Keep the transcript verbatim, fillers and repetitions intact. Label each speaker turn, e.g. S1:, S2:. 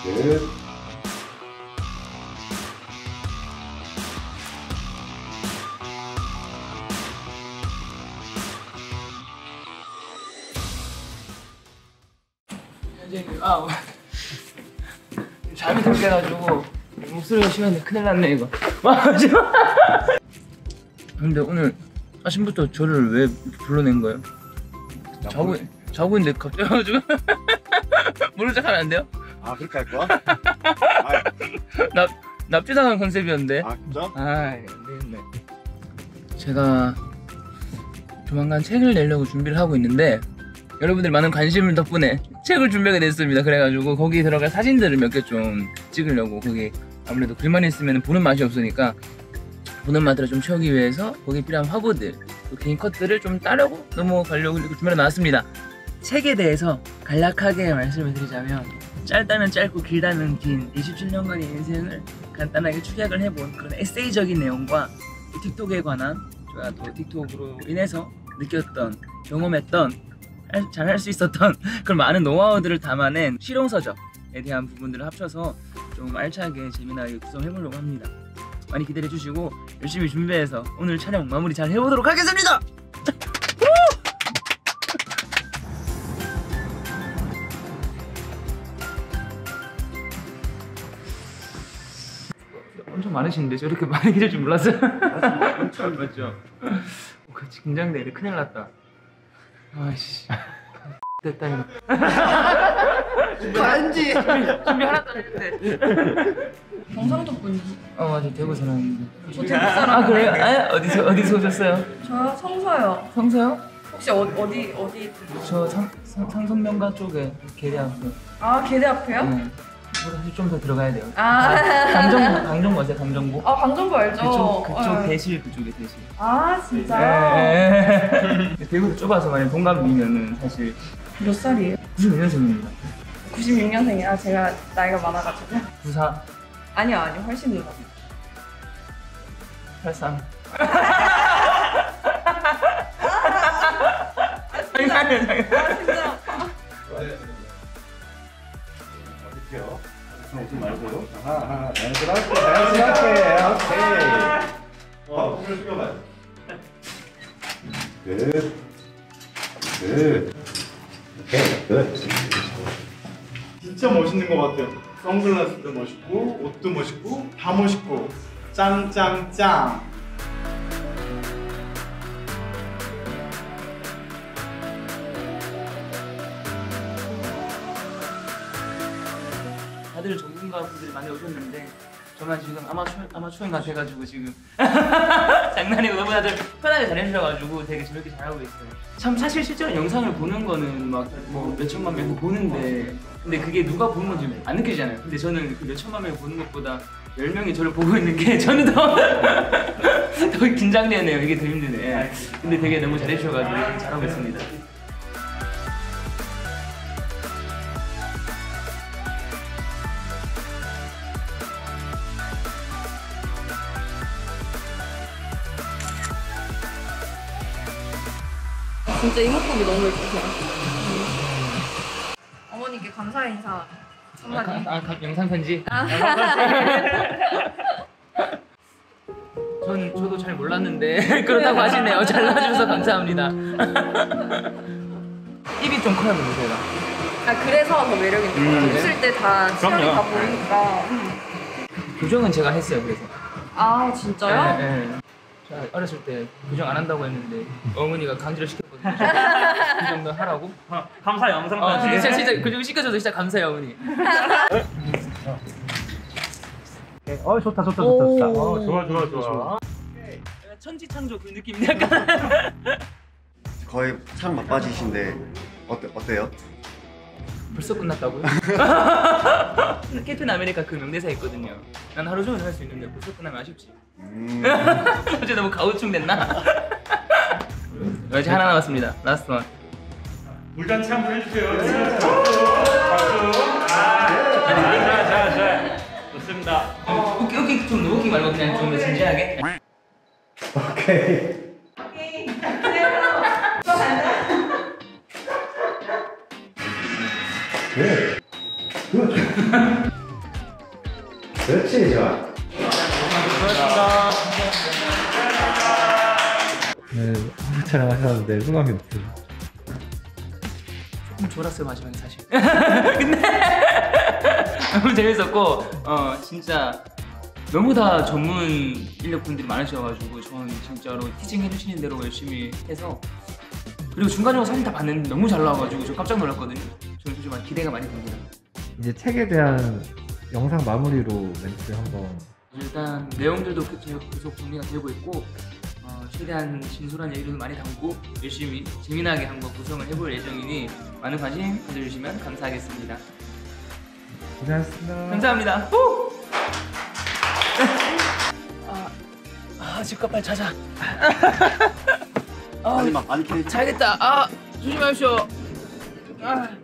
S1: 끝.
S2: 아, 잠이 덜 깨가지고 목소리가 심한데 큰일 났네 이거. 근데 오늘 아침부터 저를 왜 불러낸 거예요? 자고 자고 있는데 갑자기 와가지고 모른 척하면 안 돼요?
S1: 아 그렇게 할 거야?
S2: 납 납치당한 컨셉이었는데.
S1: 아 진짜?
S2: 아, 안 되겠네. 제가 조만간 책을 내려고 준비를 하고 있는데 여러분들 많은 관심 덕분에 책을 준비하게 됐습니다. 그래가지고 거기 들어갈 사진들을 몇 개 좀 찍으려고. 거기 아무래도 글만 있으면 보는 맛이 없으니까 보는 맛들을 좀 채우기 위해서 거기 필요한 화보들, 또 개인 컷들을 좀 따려고 넘어가려고 이렇게 준비해 놨습니다. 책에 대해서 간략하게 말씀을 드리자면 짧다면 짧고 길다면 긴 이십칠 년간의 인생을 간단하게 축약을 해본 그런 에세이적인 내용과 틱톡에 관한 제가 또 틱톡으로 인해서 느꼈던, 경험했던, 잘 할 수 있었던 그런 많은 노하우들을 담아낸 실용서적에 대한 부분들을 합쳐서 좀 알차게 재미나게 구성해보려고 합니다. 많이 기대해주시고 열심히 준비해서 오늘 촬영 마무리 잘 해보도록 하겠습니다! 엄청 많으신데 저렇게 많이 계실 줄 몰랐어요. 엄청 맞죠? 그치, 긴장돼. 큰일 났다. 아이씨. 됐다 이거.
S3: 반지.
S2: 준비 하나도 안 했는데.
S4: 경상도 분이지?
S2: 어 맞아, 대구 사람인데.
S4: 저 대구 사람.
S2: 아 그래요? 아 어디서 어디서 오셨어요?
S4: 저 성서요.
S2: 성서요?
S4: 혹시 어, 어디 어디?
S2: 저 상, 상, 상성명가 쪽에 계대학교.
S4: 아 계대 앞에요?
S2: 네. 사실 좀 더 들어가야 돼요.
S4: 아.
S2: 강정구, 강정구 아세요? 강정구?
S4: 아 강정구 알죠?
S2: 그쪽 그쪽
S4: 네.
S2: 대실 그쪽에 대실.
S4: 아 진짜?
S2: 네. 대구도 좁아서 만약 동갑이면은 사실
S4: 몇 살이에요?
S2: 구십오 년생입니다.
S4: 구십육 년생이라 제가 나이가 많아가지고.
S2: 구사
S4: 아니요 아니요 훨씬 누나.
S2: 팔상. 장난이야 장난.
S4: 아 진짜.
S1: 어떻게요? 웃음 말고 하나 하나 자연스럽게 자연스럽게 오케이. 어 손을 숙여봐요. 끝. 끝. 오케이 끝.
S5: 진짜 멋있는 것 같아요. 선글라스도 멋있고 옷도 멋있고 다 멋있고 짱짱짱.
S2: 다들 전문가분들이 많이 오셨는데 저만 지금 아마추어, 아마추어인 것 같아가지고 지금 장난이고 너무 다들 편하게 잘해주셔가지고 되게 재밌게 잘하고 있어요. 참 사실 실제로 영상을 보는 거는 막 뭐 몇천만 명 보는데 근데 그게 누가 보는 건지 안 느껴지잖아요. 근데 저는 그 몇천만 명 보는 것보다 열 명이 저를 보고 있는 게 저는 더, 더 긴장되네요. 이게 더 힘드네. 근데 되게 너무 잘해주셔가지고 잘하고 있습니다.
S4: 진짜 이목구비 너무 예쁘세요. 어머니께 감사 인사 한마디.
S2: 아, 아, 영상 편지? 아. 전 저도 잘 몰랐는데 그렇다고 하시네요. 잘라주셔서 감사합니다. 입이 좀 커요, 근데 제가.
S4: 아 그래서 더 매력 있는 것 같아요.
S2: 음,
S4: 웃을 때 다 시선이 다 보이니까.
S2: 교정은 제가 했어요, 그래서.
S4: 아 진짜요?
S2: 네, 네. 제가 어렸을 때 교정 안 한다고 했는데 어머니가 강제로 시켰거든요. 교정도 하라고.
S6: 어, 감사 영상
S2: 어,
S6: 편지.
S2: 진짜 진짜 교정 시켜줘서 진짜 감사해요, 어머니.
S6: 어 좋다 좋다 좋다 좋다. 어 좋아 좋아 좋아.
S2: 천지창조 그 느낌 약간.
S3: 거의 참 맛빠지신데 어때, 어때요?
S2: 벌써 끝났다고요? 캡틴 아메리카 그 명대사 있거든요. 난 하루 종일 할 수 있는데 벌써 끝나면 아쉽지.
S3: 음...
S2: 어제 너무 가오충됐나? 이제 하나 남았습니다. 라스트 원.
S6: 물잔치 한번 해주세요. 박수. 자자자 좋습니다.
S2: 어, 웃기 웃기 좀 웃기 말고 그냥 좀 더 진지하게.
S3: 오케이.
S1: 끝. 그렇지, 좋아.
S6: 네, 촬영하셨는데 소감이 어떠세요?
S2: 조금 졸았어요 마지막에 사실. 근데 너무 재밌었고 어 진짜 너무 다 전문 인력분들이 많으셔가지고 저는 진짜로 티칭 해주시는 대로 열심히 해서 그리고 중간중간 사진 다 봤는데 너무 잘 나와가지고 저 깜짝 놀랐거든요. 저는 솔직히 많이 기대가 많이 됩니다.
S6: 이제 책에 대한 영상 마무리로 멘트 한번.
S2: 일단 내용들도 계속 계속 정리가 되고 있고 어, 최대한 진솔한 얘기들도 많이 담고 열심히 재미나게 한번 구성을 해볼 예정이니 많은 관심 가져주시면 감사하겠습니다.
S6: 고생하셨습니다.
S2: 감사합니다. 후! 아, 아 집값 빨리 자자. 아,
S3: 많이 막 많이 캐.
S2: 자야겠다. 아 조심하십시오. 아.